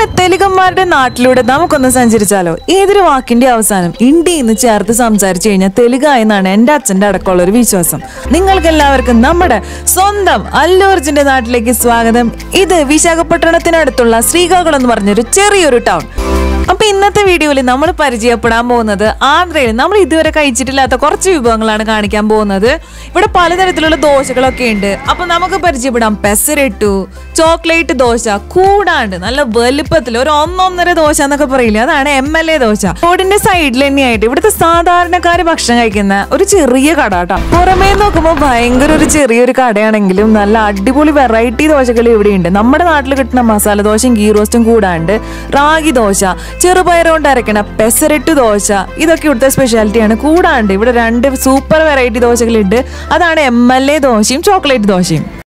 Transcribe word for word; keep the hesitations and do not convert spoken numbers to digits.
അങ്ങനെ തെലുങ്കന്മാരുടെ നാട്ടിലൂടെ നമുക്കൊന്ന് സഞ്ചരിച്ചാലോ? ഏതൊരു വാക്കിന്റെ അവസാനം ഇണ്ടി എന്ന് ചേർത്ത് സംസാരിച്ചു കഴിഞ്ഞാൽ തെലുങ്ക എന്നാണ് എന്റെ അച്ഛന്റെ അടക്കമുള്ള ഒരു വിശ്വാസം. നിങ്ങൾക്ക് എല്ലാവർക്കും നമ്മുടെ സ്വന്തം അല്ലു അർജുന്റെ നാട്ടിലേക്ക് സ്വാഗതം. ഇത് വിശാഖപട്ടണത്തിനടുത്തുള്ള ശ്രീകാകുളം എന്ന് പറഞ്ഞൊരു ചെറിയൊരു ടൗൺ. അപ്പൊ ഇന്നത്തെ വീഡിയോയിൽ നമ്മൾ പരിചയപ്പെടാൻ പോകുന്നത് ആന്ധ്രയിൽ നമ്മൾ ഇതുവരെ കഴിച്ചിട്ടില്ലാത്ത കുറച്ച് വിഭവങ്ങളാണ് കാണിക്കാൻ പോകുന്നത്. ഇവിടെ പലതരത്തിലുള്ള ദോശകളൊക്കെ ഉണ്ട്. അപ്പൊ നമുക്ക് പരിചയപ്പെടാം പെസരട്ടു, ചോക്ലേറ്റ് ദോശ, കൂടാണ്ട് നല്ല വലുപ്പത്തിൽ ഒരു ഒന്നൊന്നര ദോശ എന്നൊക്കെ പറയില്ലേ, അതാണ് എം എൽ എ ദോശ. റോഡിന്റെ സൈഡിൽ തന്നെയായിട്ട് ഇവിടുത്തെ സാധാരണക്കാര് ഭക്ഷണം കഴിക്കുന്ന ഒരു ചെറിയ കട കേട്ടോ. പുറമേ നോക്കുമ്പോൾ ഭയങ്കര ഒരു ചെറിയൊരു കടയാണെങ്കിലും നല്ല അടിപൊളി വെറൈറ്റി ദോശകൾ ഇവിടെയുണ്ട്. നമ്മുടെ നാട്ടിൽ കിട്ടുന്ന മസാല ദോശയും ഗീ റോസ്റ്റും കൂടാണ്ട് റാഗി ദോശ, ചെറുപയർ കൊണ്ട് അരക്കണ പെസരട്ടു ദോശ, ഇതൊക്കെ ഇവിടുത്തെ സ്പെഷ്യാലിറ്റിയാണ്. കൂടാണ്ട് ഇവിടെ രണ്ട് സൂപ്പർ വെറൈറ്റി ദോശകളുണ്ട്. അതാണ് എം എൽ എ ദോശയും ചോക്ലേറ്റ് ദോശയും.